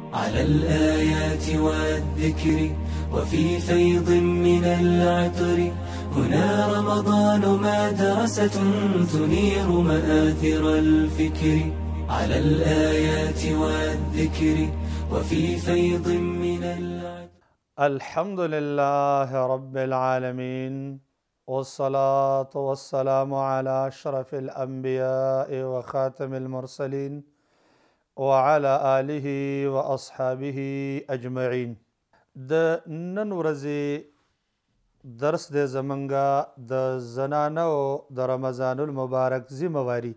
على الآيات والذكر وفي فيض من العطر هنا رمضان مدرسة تنير مآثر الفكر على الآيات والذكر وفي فيض من العطر. الحمد لله رب العالمين والصلاة والسلام على أشرف الأنبياء وخاتم المرسلين وعلى آله وأصحابه أجمعين. د نن ورځې درس د زمنګا د زنانو د رمضان المبارک ذمہواری.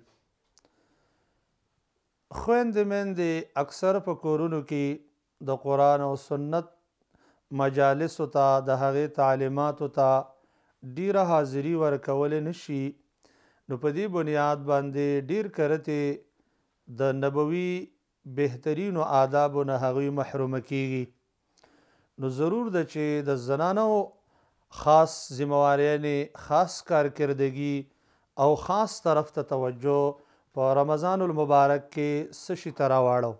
خویندې میندې اکثر په کورونو کې د قرآن او سنت مجالسو ته د هغې تعلیماتو ته ډیره حاضري ورکولی نشي، نو په دې بنیاد باندې ډیر کرتې د نبوي بهترینو آدابو نه هغوی محرومه کیږي. نو ضرور ده چې د زنانو خاص ذمہواریانې، خاص کارکردګي او خاص طرف ته توجه په رمضان المبارک کې څه شي ته راواړو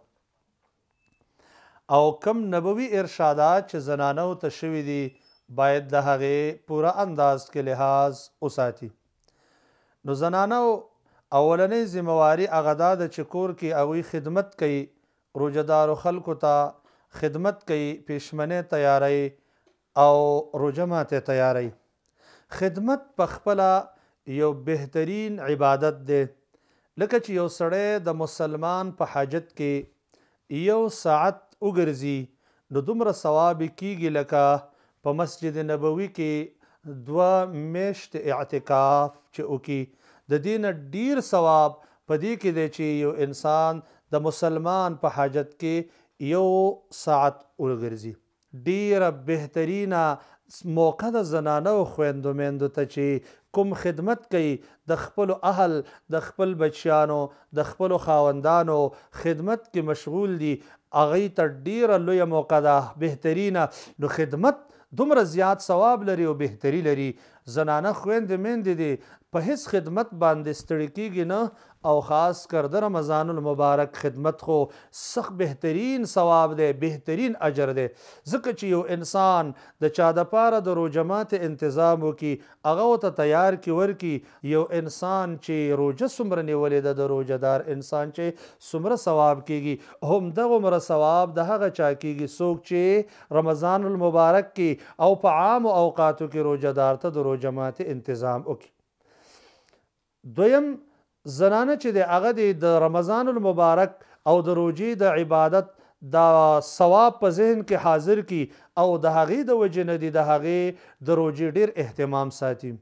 او کم نبوي ارشادات چې زنانو ته شوي دي باید د هغې پوره انداز کې لحاظ وساتي. نو زنانو اولنۍ ذمہواري هغه دا ده چې کور کې هغوی خدمت کوي، روژهدارو خلکو ته خدمت کوي، پیشمنۍ تیاروي او روژه ماتې تیاروي. خدمت په خپله یو بهترین عبادت دی، لکه چې یو سړی د مسلمان په حاجت کې یو ساعت وګرځي نو دومره ثواب کیږي لکه په مسجد نبوي کې 2 میاشتې اعتکاف چې وکړي. د دې نه ډیر ثواب په دې کې دی چې یو انسان د مسلمان په حاجت کې یو ساعت وګرځي. ډیره بهترینه موقع د زنانو خویندو میندو ته چې کوم خدمت کوي، د خپلو اهل، د خپل بچیانو، د خپلو خاوندانو خدمت کې مشغول دي، هغوی ته ډیره لویه موقع ده، بهترینه. نو خدمت دومره زیات ثواب لري او بهتري لري. زنانه خویندې میندې دي په هیڅ خدمت باندې ستړي کیږي نه، او خاص کر د رمضان المبارک خدمت خو سخت بهترین ثواب دی، بهترین اجر دی. ځکه چې یو انسان د چا دپاره د روژه ماتې انتظام وکړي، هغه ورته تیار کړي ورکړي. یو انسان چې روژه څومره نیولې ده، د روژهدار انسان چې څومره ثواب کیږي، همدغومره ثواب د هغه چا کیږي څوک چې رمضان المبارک کې او په عامو اوقاتو کې روژهدار ته د روژه ماتې انتظام وکړي. دویم، زنانه چې دی هغه دی د رمضان المبارک او د روژې د عبادت د ثواب په ذهن کې حاضر کی او د هغې د وجې نه دی د هغې د روژې ډیر اهتمام ساتي.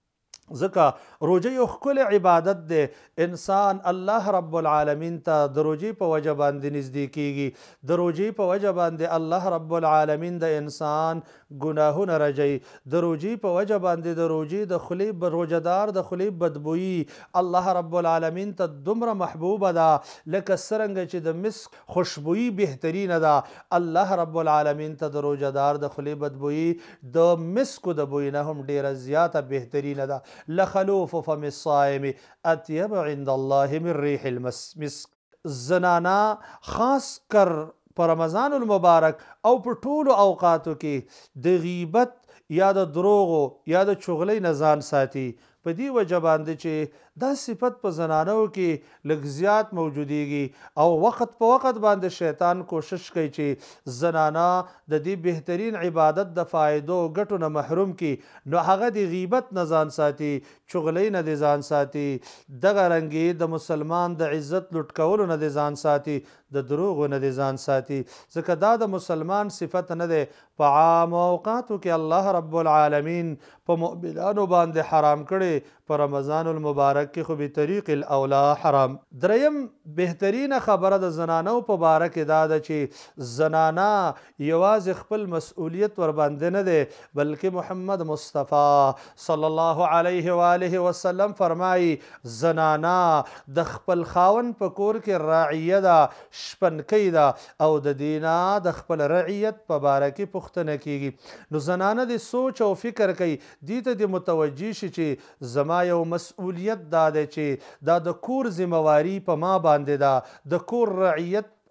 ځکه روژه یو ښکلی عبادت دی. انسان الله رب العالمین ته د روژې په وجه باندې نږدې کیږي. د روژې په وجه باندې الله رب العالمین د انسان ګناهونه رجوي. د روژې په وجه باندې د روژې د خولې روژهدار د خولې بدبویي الله رب العالمین ته دومره محبوبه ده لکه څرنګه چې د مسک خوشبویي بهترینه ده. الله رب العالمین ته د روژهدار د خولې بدبویي د مسکو د بوی نه هم ډیره زیاته بهترینه ده. لخلوف فم الصائم اطيب عند الله من ريح المسك. زنانا خاص کر په رمضان المبارک او په ټولو اوقاتو کې د غیبت یا د دروغو یا د چغلۍ نه ځان ساتي. په دې وجه باندې چې دا صفت په زنانو کې لږ زیات موجودیږي او وخت په وخت باندې شیطان کوشش کوي چې زنانه د دې بهترین عبادت د فایدو او ګټو نه محروم کړي. نو هغه د غیبت نه ځان ساتي، چغلۍ نه د ځان ساتي، دغه رنګې د مسلمان د عزت لوټ کولو نه د ځان ساتي، د دروغو نه د ځان ساتي. ځکه دا د مسلمان صفت نه دی. په عام اوقاتو کې الله رب العالمین په مؤمنانو باندې حرام کړي، په رمضان المبارک کې خو به طریق الاولا حرام. دریم بهترینه خبره د زنانو په باره کې دا ده چې زنانه یوازې خپل مسؤلیت ور باندې نه دی، بلکې محمد مصطفی صلی الله علیه و آله وسلم فرمایي زنانه د خپل خاوند په کور کې راعیه ده، شپنکۍ ده او د دینا د خپل رعیت په باره کې پوښتنه کیږي. نو زنانه د سوچ او فکر کوي، دې ته د متوجه شي چې زما یو مسؤلیت دا دی چې دا د کور ذمہواری په ما باندې ده، د کور رعیت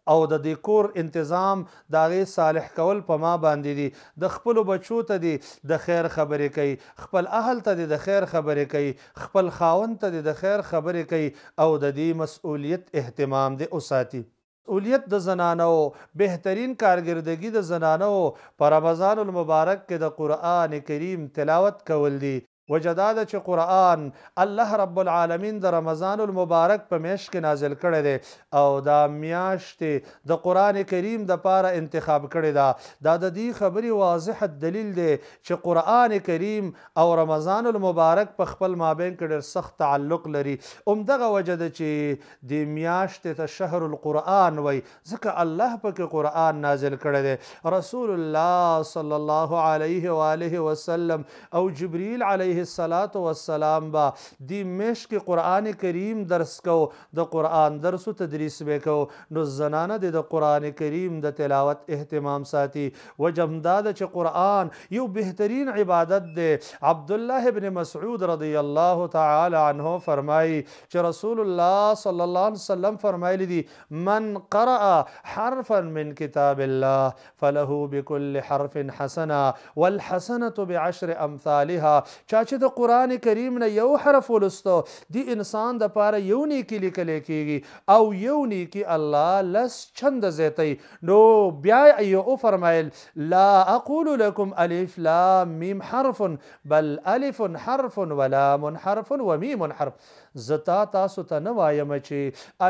او د دې کور انتظام د هغې صالح کول په ما باندې دي د خپلو بچو ته دي د خیر خبرې کوي خپل اهل ته دي د خیر خبرې کوي خپل خاوند ته دي د خیر خبرې کوي او د دې مسؤلیت اهتمام دې وساتي مسؤلیت د زنانو بهترین کارکردګي د زنانو په رمضان المبارک کې د قرآن کریم تلاوت کول دي وجه دا ده چې قرآن الله رب العالمین د رمضان المبارک په میاشت کې نازل کړی دی او دا میاشتې د قرآن کریم دپاره انتخاب کړې ده دا د دې خبرې واضح دلیل دی چې قرآن کریم او رمضان المبارک په خپل مابین کې ډېر سخت تعلق لري همدغه وجه ده چې دې میاشتې ته شهر القرآن وایي ځکه الله پکې قرآن نازل کړی دی رسول الله صلی الله علیه وآله وسلم او جبریل علیه الصلاة والسلام با دی میش کې قرآن کریم درس کو د قرآن درس و تدریس بکو نو زنانه د قرآن کریم د تلاوت اهتمام ساتي وجه دا ده چې قرآن یو بهترین عبادت دی عبدالله ابن مسعود رضی الله تعالی عنه فرمایي چې رسول الله صلی الله علیه وسلم فرمایلی دي من قرأ حرفا من کتاب الله فله بكل حرف حسنه والحسنه بعشر امثالها چې د قرآن کریم نه یو حرف ولستو دی انسان د پاره یو نیکی لیکل کیږي او یو نیکی الله لس چند زیتی نو بیا یو فرمایل لا اقول لكم الف لام میم حرف بل الف حرف ولام حرف ومیم حرف زتا تاسو ته نه وایم چې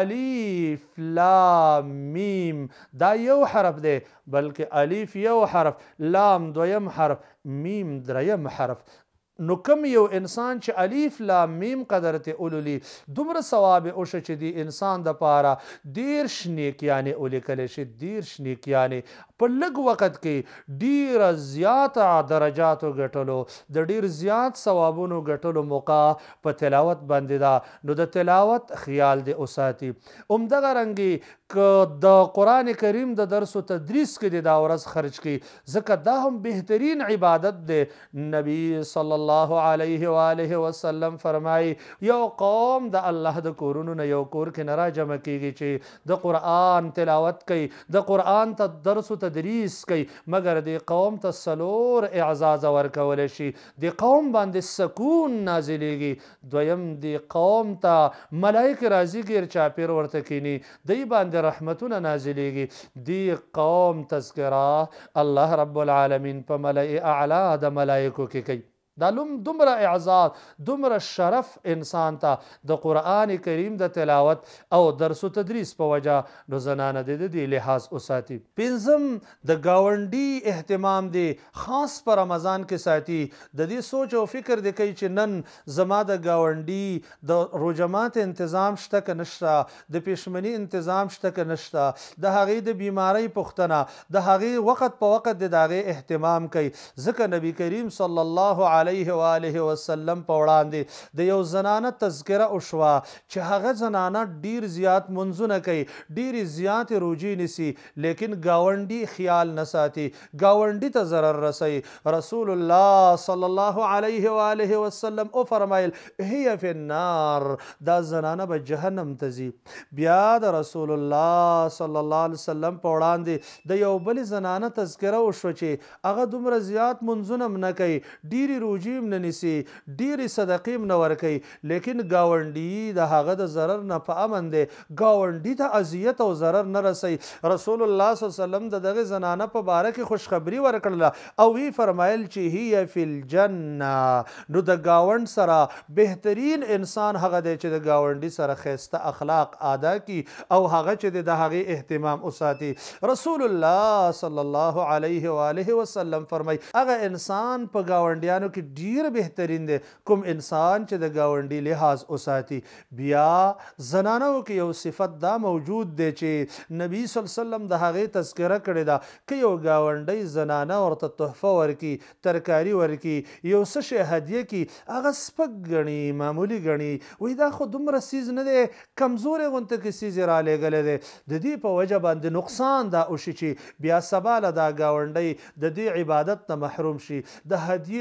الف لام میم دا یو حرف دی بلکې الف یو حرف لام دویم حرف میم دریم حرف نو کم یو انسان چې الف لام میم قدر ته اولولي دومره ثواب اوشه چې دی انسان د پاره ډیر نیکیانې ولیکلی شي ډیر نیکیانې په لږ وخت کې ډیره زیاته درجاتو ګټلو د ډیر زیات ثوابونو ګټلو موقع په تلاوت باندې ده نو د تلاوت خیال دی وساتي همدغه رنګې که د قرآن کریم د درس و تدریس کې دی دا ورځ خرج کړي ځکه دا هم بهترین عبادت دی نبی صلی الله علیه و آله وسلم فرمایي یو قوم د الله د کورونو نه یو کور کې نه را جمع کیږي چې د قرآن تلاوت کوي د قرآن ته درس و تدریس کوي مګر د قوم ته څلور اعزاز ورکولی شي د قوم باندې سکون نازلیږي دویم د قوم ته ملایکې راځي ګیر چاپیر ورته کینی دی باندې رحمتونه نازلیږي دی قوم تذکره الله رب العالمین په ملأ اعلی د ملایکو کې کوي دا دومره اعزاز دومره شرف انسان ته د قرآن کریم د تلاوت او درس و تدریس په وجه نو زنانه د دې لحاظ وساتي پنځم د ګاونډي اهتمام دی خاص په رمضان کې ساتي د دې سوچ او فکر دی کوي چې نن زما د ګاونډي د روجمات انتظام شته که نشته د پېشمني انتظام شته که نشته د هغې د بیمارۍ پوښتنه د هغې وخت په وخت د هغې اهتمام کوي ځکه نبی کریم صلی الله علیه و آله وسلم په وړاندې د یو زنانه تذکره وشوه چې هغه زنانه ډیر زیات منځونه کوي ډیرې زیاتې روجې نیسي لیکن ګاونډي خیال نه ساتي ګاونډي ته ضرر رسوي رسول الله صلی الله علیه و آله وسلم وفرمایل هي فی النار دا زنانه به جهنم ته ځي بیا د رسول الله صلی الله علیه وسلم په وړاندې د یو بل زنانه تذکره وشوه چې هغه دومره زیات منځونه هم نه کوي ډیرې روجې نه نیسي ډیرې صدقې نه ورکوي لیکن ګاونډي د هغه د ضرر نه په امن دی ګاونډي ته اذیت او ضرر نه رسوي رسول الله صلی الله علیه وسلم د دغه زنانه په باره کې خوشخبري ورکړله او وی فرمایل چې هي فی الجنه نو د ګاونډ سره بهترین انسان هغه دی چې د ګاونډي سره ښایسته اخلاق ادا کی او هغه چې د هغې اهتمام وساتي رسول الله صلی الله علیه و آله وسلم فرمای هغه انسان په ګاونډیانو کې ډیر بهترین دی کوم انسان چې د ګاونډي لحاظ وساتي بیا زنانو کې یو صفت دا موجود دی چې نبی صلی الله علیه وسلم د هغې تذکره کړې ده که یو ګاونډی زنانه ورته تحفه ورکي ترکاري ورکي یو څه شی هدیه کي هغه سپک ګڼي معمولي ګڼي وایي دا خو دومره سیز نه دی کمزورې غونته کې سیز یې رالیږلی دی د دې په وجه باندې نقصان دا وشي چې بیا سبا له دا ګاونډی د دې عبادت نه محروم شي د هدیې د عبادت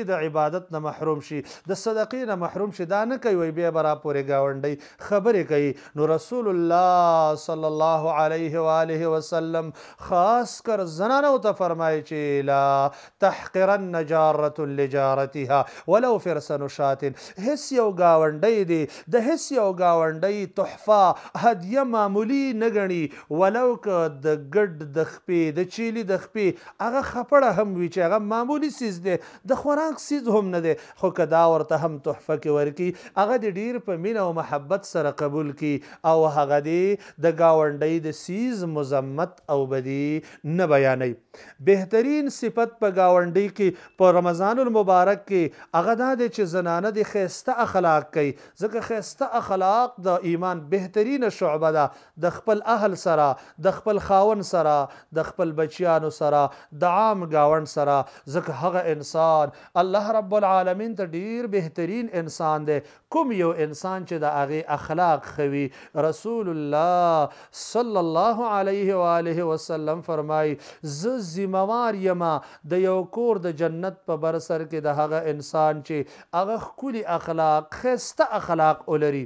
عبادت نه محروم شي د صدقې نه محروم شي دا نه کوي وایي بیا به راپورې ګاونډی خبرې کوي نو رسول الله صلی الله علیه و آله وسلم خاص کر زنانو ته فرمایي چې لا تحقرن جارة لجارتها ولو فرسن شات هیڅ یو ګاونډی دی د هیڅ یو ګاونډی تحفه هدیه معمولی نه ګڼي ولو که د ګډ د خپې د چیلي د خپې هغه خپړه هم وي چې هغه معمولی څیز دی د خوراک څیز هم نه دی خو که دا ورته هم تحفه کې ورکړي هغه د ډیر په مینه او محبت سره قبول کړي او هغه دی د ګاونډۍ د څیز مذمت او بدی نه بیانوي بهترین صفت په ګاونډۍ کې په رمضان المبارک کې هغه دا دی چې زنانه د ښایسته اخلاق کوي ځکه ښایسته اخلاق د ایمان بهترینه شعبه ده د خپل اهل سره د خپل خاون سره د خپل بچیانو سره د عام ګاونډ سره ځکه هغه انسان الله رب العالمین ته ډیر بهترین انسان دی کوم یو انسان چې د هغې اخلاق خوي رسول الله صلی الله علیه و آله وسلم فرمای ز ذمہوار یما د یو کور د جنت په بر سر کې د هغه انسان چې هغه ښکلي اخلاق ښایسته اخلاق ولري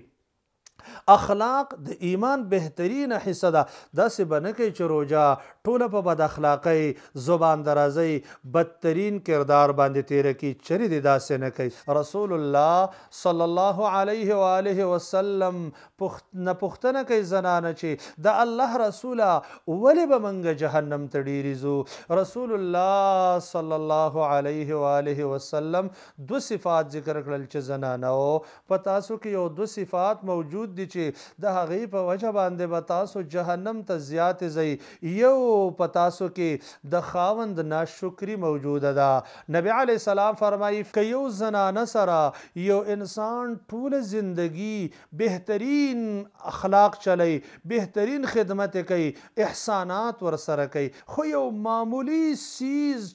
اخلاق د ایمان بهترینه حصه ده داسې به نه کوي چې روژه ټوله په بد اخلاقۍ زبان درازۍ بدترین کردار باندې تیره کړي چرې دې داسې نه کوي رسول الله صلی الله علیه و آله وسلم نه پوښتنه کوي زنانه چې د الله رسوله ولې به موږ جهنم ته ډېرې ځو رسول الله صلی الله علیه و آله وسلم دو صفات ذکر کړل چې زنانو په تاسو کې یو دو صفات موجود دي چې د هغې په وجه باندې به تاسو جهنم ته زیاتې ځئ یو په تاسو کې د خاوند ناشکري موجوده ده نبی علیه السلام فرمایي که یو زنانه سره یو انسان ټوله زندگی بهترین اخلاق چلی بهترین خدمت کوي احسانات ورسره کوي خو یو معمولی سیز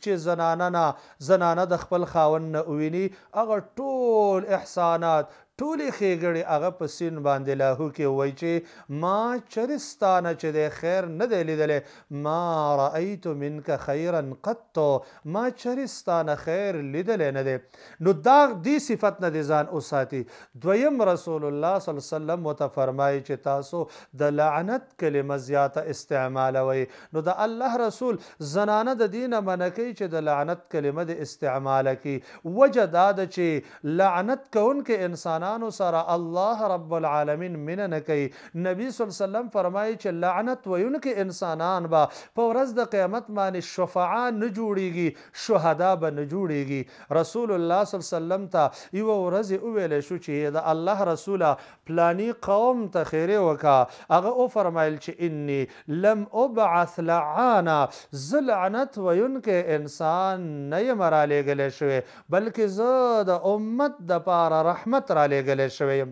چې زنانه د خپل خاوند نه وویني هغه ټول احسانات ټولې ښېګړې هغه په سین باندې لاهو کې وایي چې ما چرستانه چې دی خیر نه دی لیدلی ما رأیت منک خیرا قط ما چرستانه خیر لیدلی نه دی نو دا دې صفت نه دی ځان وساتي دویم رسول الله صلی الله علیه وسلم ورته فرمایي چې تاسو د لعنت کلمه زیاته استعمالوئ نو د الله رسول زنانه د دې نه منع کوي چې د لعنت کلمه د استعماله کړي وجه دا ده چې لعنت کوونکي انسانان سره الله رب العالمین مینه نه کوي نبی صلی الله علیه وسلم فرمایي چې لعنت ویونکي انسانان به په ورځ د قیامت باندې شفعا نه جوړیږي شهدا به نه جوړیږي رسول الله صلی الله علیه وسلم ته یوه ورځ وویلی شو چې د الله رسوله پلانی قوم ته خیرې وکړه هغه وفرمایل چې انی لم ابعث لعانا زه لعنت ویونکی انسان نه یم رالیږلی شوی بلکې زه د امت دپاره رحمت رالیږلی شوی یم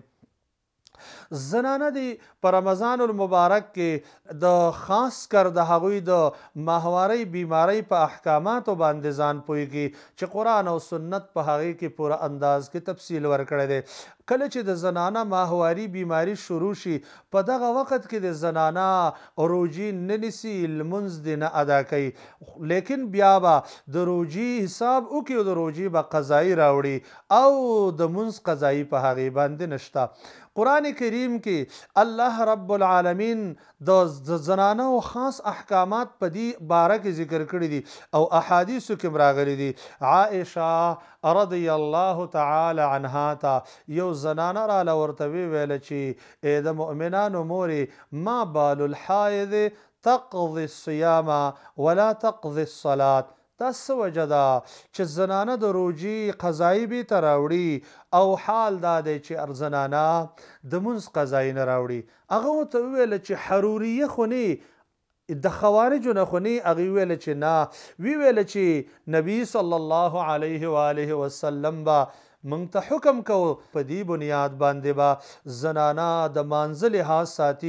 زنانه دی په رمضان المبارک کې د خاص کر د هغوی د ماهوارۍ بیمارۍ په احکاماتو باندې ځان پوهېږي چې قرآن او سنت په هغې کې پوره انداز کې تفصیل ورکړی دی کله چې د زنانه ماهواري بیماري شروع شي په دغه وخت کې د زنانه روجې نه نیسي لمونځ دې نه ادا کوي لیکن بیا به د روجې حساب وکړي او د روجې به قضایي راوړي او د مونځ قضایي په هغې باندې نشته قرآن کریم کې الله رب العالمین د زنانو خاص احکامات په دې باره کې ذکر کړي دي او احادیثو کې راغلي دي عائشه رضی الله تعالی عنها ته یو زنانه راله ورته وویله چې ای د مؤمنانو مورې ما بال الحائض تقضي الصيام ولا تقضي الصلاة دا څه وجه ده چې زنانه د روجې قضایي بېرته راوړي او حال دا دی چې زنانه د مونځ قضایي نه راوړي هغه ورته وویله چې حروریه خو نه د خوارجو نه خو نه هغې وویله چې نه ویویله چې نبي صلی الله علیه و آله وسلم به موږ ته حکم کو په دې بنیاد باندې به زنانه د مانځه لحاظ ساتي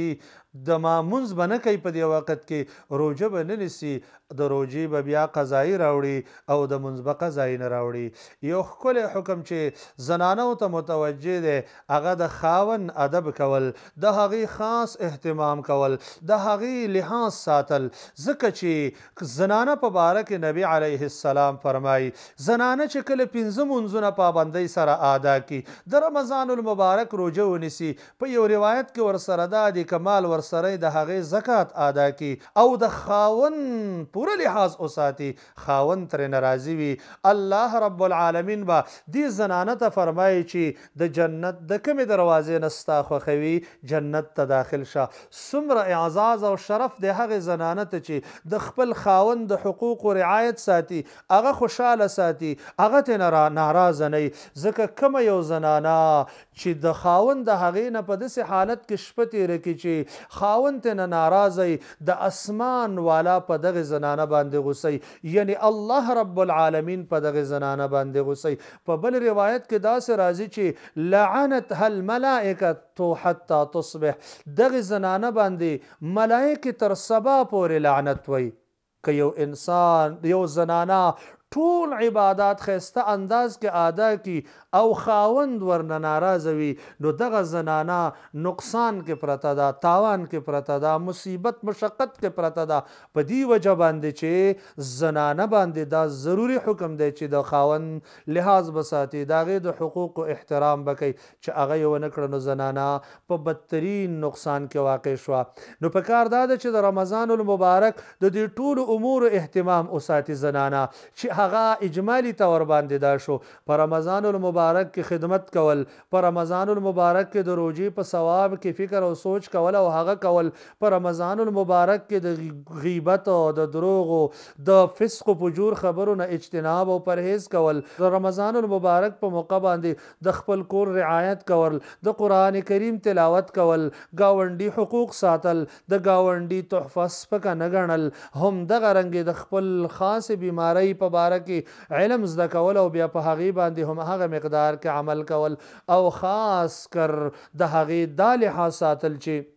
د مامونځ به نه کوي په دې وخت کې روژه به نه نیسي د روژې به بیا قضایي راوړي او د مونځ به قضایي نه راوړي یو ښکلی حکم چې زنانو ته متوجه دی هغه د خاوند ادب کول د هغې خاص اهتمام کول د هغې لحاظ ساتل ځکه چې زنانه په باره کې نبي علیه السلام فرمایي زنانه چې کله پنځه مونځونه پابندۍ سره ادا کړي د رمضان المبارک روژه ونیسي په یو روایت کې ورسره دا دی کمال ورسره د هغې زکات ادا کړي او د خاوند پوره لحاظ وساتي خاوند ترې ناراضي وي الله رب العالمین به دې زنانه ته فرمایي چې د جنت د کومې دروازې نه ستا خوښوي جنت ته داخل شه څومره اعزاز او شرف د هغې زنانه ته چې د خپل خاوند د حقوقو رعایت ساتي هغه خوشحاله ساتي هغه ترې ناراضه نه وي ځکه کومه یو زنانه چې د خاوند د هغې نه په داسې حالت کې شپه تېره کړي چې خاوند ترې نه ناراضه وي د اسمان والا په دغې زنانه باندې غوسه یعنی الله رب العالمین په دغه زنانه باندې غوسه په بل روایت کې داسې راځي چې لعنتها الملائکه حتی تصبح دغه زنانه باندې ملائکه تر سبا پورې لعنت وي که یو انسان یو زنانه ټول عبادات خسته انداز کې ادا کی او خاوند ورنه ناراضه وي نو دغه زنانه نقصان کې پرته ده تاوان کې پرته ده مصیبت مشقت کې پرته ده په دې وجه باندې چې زنانه باندې دا ضروري حکم دی چې د خاوند لحاظ بساتي د هغې د حقوقو احترام به کوي چې هغه یې ونه کړه نو زنانه په بدترین نقصان کې واقع شوه نو په کار دا ده چې د رمضان المبارک د دې ټولو امورو اهتمام وساتي زنانه چې هغه اجمالی طور باندې دا شو په رمضان المبارک کې خدمت کول په رمضان المبارک کې د روژې په ثواب کې فکر او سوچ کول او هغه کول په رمضان المبارک کې د غیبت او د دروغ او د فسق او فجور خبرو نه اجتناب او پرهیز کول د رمضان المبارک په موقع باندې د خپل کور رعایت کول د قرآن کریم تلاوت کول گاونډي حقوق ساتل د گاونډي تحفه سپکه نه ګڼل هم دغه رنګې د خپل خاص بیماری په باره کې علم زده کول او بیا په هغې باندې هم هغه مقدار کې عمل کول او خاص کر د هغې دا لحاظ ساتل چې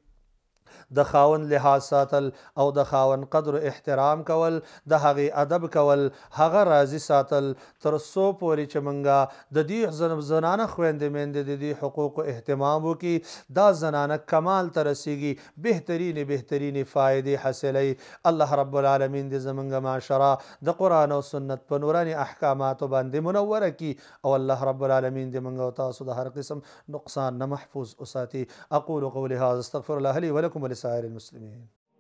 د خاوند لحاظ ساتل او د خاوند قدر احترام کول د هغې ادب کول هغه راضي ساتل تر څو پورې چې موږ د دې زنانه خویندې میندې د دې حقوقو اهتمام وکړي دا زنانه کمال ته رسیږي بهترینې فایدې حاصلوي الله رب العالمین دې زموږ معاشره د قرآن او سنت په نوراني احکاماتو باندې منوره کړي او الله رب العالمین دې موږ او تاسو د هر قسم نقصان نه محفوظ وساتي اقول قولي هذا استغفر الله لي ولكم ولسائر المسلمين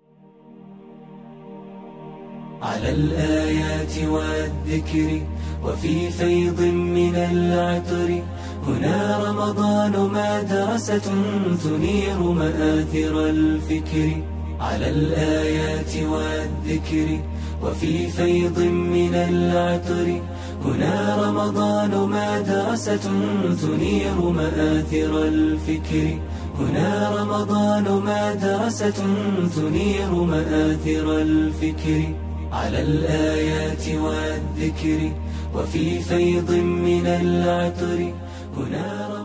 على الآيات والذكر وفي فيض من العطر هنا رمضان مدرسة تنير مآثر الفكر على الآيات والذكر وفي فيض من العطر هنا رمضان مدرسة تنير مآثر الفكر هنا رمضان مدرسة تنير مآثر الفكر على الآيات والذكر وفي فيض من العطر هنا